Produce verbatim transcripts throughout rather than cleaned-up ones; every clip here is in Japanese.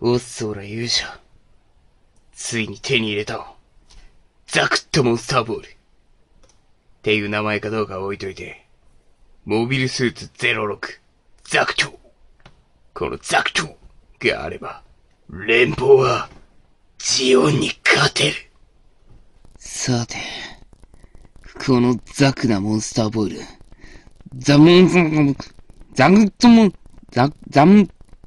おっそら勇者。ついに手に入れたわ。ザクッとモンスターボール。っていう名前かどうかは置いといて。モビルスーツゼロろく、ザクト。このザクトがあれば、連邦は、ジオンに勝てる。さて、このザクなモンスターボール。ザモン、ザグッとモン、ザ、ザン、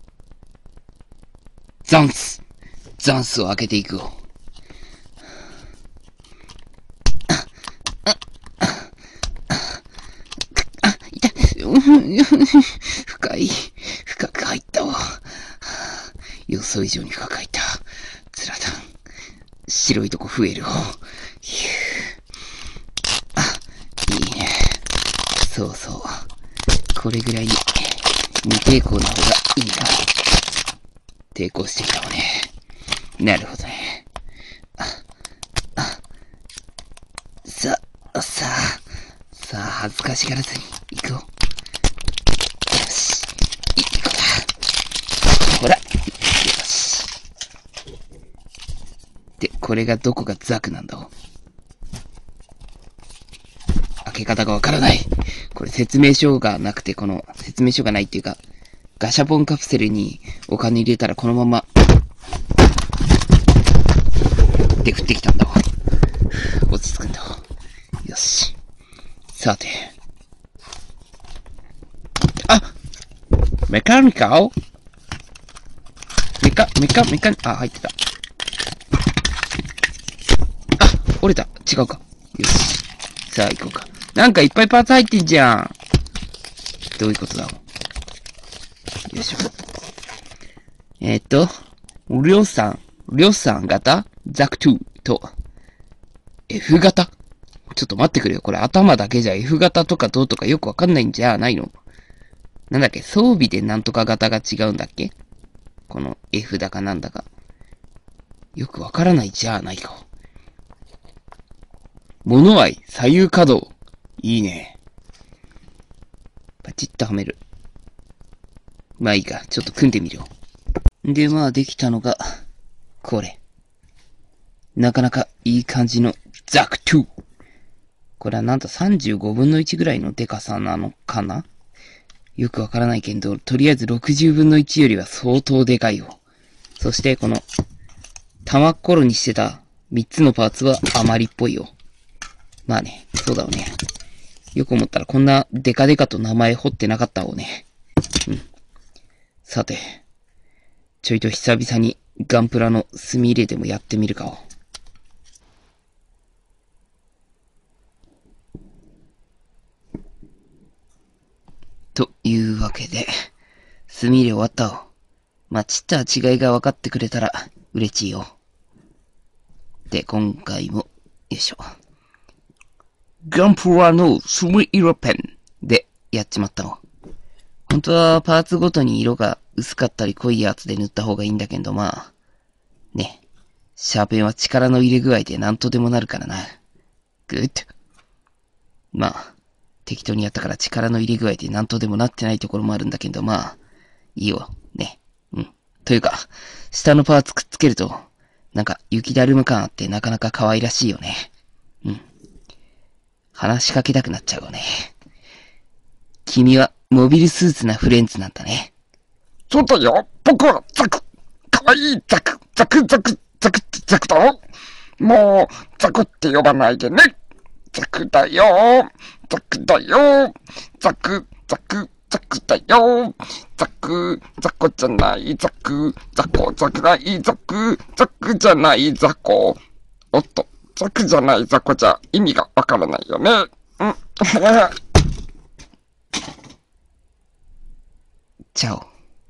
ザンス。ザンスを開けていくよ。あ、痛い。深い。深く入ったわ。予想以上に深く入った。つらだ。白いとこ増えるよ。ひゅー。あ、いいね。そうそう。これぐらいに、無抵抗な方がいいな。抵抗してきたわね。なるほどね。あ、あ、さ、さあ、さあ、恥ずかしがらずに行こう。よし、いい子だ。ほら、よし。で、これがどこがザクなんだ。開け方がわからない。これ説明書がなくて、この説明書がないっていうか、ガシャポンカプセルにお金入れたらこのまま、で降ってきたんだわ。落ち着くんだわ。よし。さて。あ！メカニカルメカ、メカ、メカニ、あ、入ってた。あ、折れた。違うか。よし。さあ行こうか。なんかいっぱいパーツ入ってんじゃん。どういうことだろう。よいしょ。えー、っと、りょうさん、りょうさん型ザクトゥと、F 型ちょっと待ってくれよ。これ頭だけじゃ F 型とかどうとかよくわかんないんじゃないの？なんだっけ、装備でなんとか型が違うんだっけ？この F だかなんだか。よくわからないじゃないか。物合い、左右可動。いいね。パチッとはめる。まあいいか、ちょっと組んでみるよ。で、まあできたのが、これ。なかなかいい感じのザクトゥ。これはなんとさんじゅうごぶんのいちぐらいのデカさなのかな？よくわからないけど、とりあえずろくじゅうぶんのいちよりは相当でかいよ。そしてこの、玉っころにしてたみっつのパーツは余りっぽいよ。まあね、そうだよね。よく思ったらこんなデカデカと名前彫ってなかったわね。うん。さて、ちょいと久々にガンプラの墨入れでもやってみるかを。というわけで、墨入れ終わったを。まあ、ちった違いが分かってくれたら嬉しいよ。で、今回も、よいしょ。ガンプラの墨入れペンでやっちまったの。本当はパーツごとに色が薄かったり濃いやつで塗った方がいいんだけど、まあ、ね。シャーペンは力の入れ具合で何とでもなるからな。グッド。まあ、適当にやったから力の入れ具合で何とでもなってないところもあるんだけど、まあ、いいよ。ね。うん。というか、下のパーツくっつけると、なんか雪だるま感あってなかなか可愛らしいよね。うん。話しかけたくなっちゃうよね。君はモビルスーツなフレンズなんだね。 そうだよ。僕はザク。かわいいザク。ザクザクザクってザクだろ。もう、ザクって呼ばないでね。ザクだよ。ザクだよ。ザク、ザク、ザクだよ。ザク、ザコじゃないザク。ザコじゃないザク。ザクじゃないザコ。おっと、ザクじゃないザコじゃ意味がわからないよね。うん。 チャオ。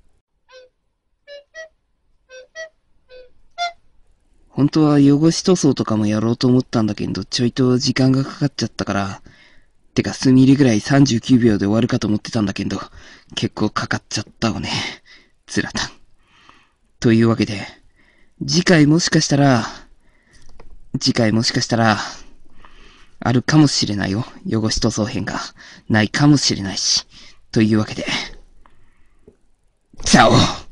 本当は汚し塗装とかもやろうと思ったんだけど、ちょいと時間がかかっちゃったから、てか墨入れぐらいさんじゅうきゅうびょうで終わるかと思ってたんだけど、結構かかっちゃったわね。つらた。というわけで、次回もしかしたら、次回もしかしたら、あるかもしれないよ。汚し塗装編がないかもしれないし。というわけで、チャオ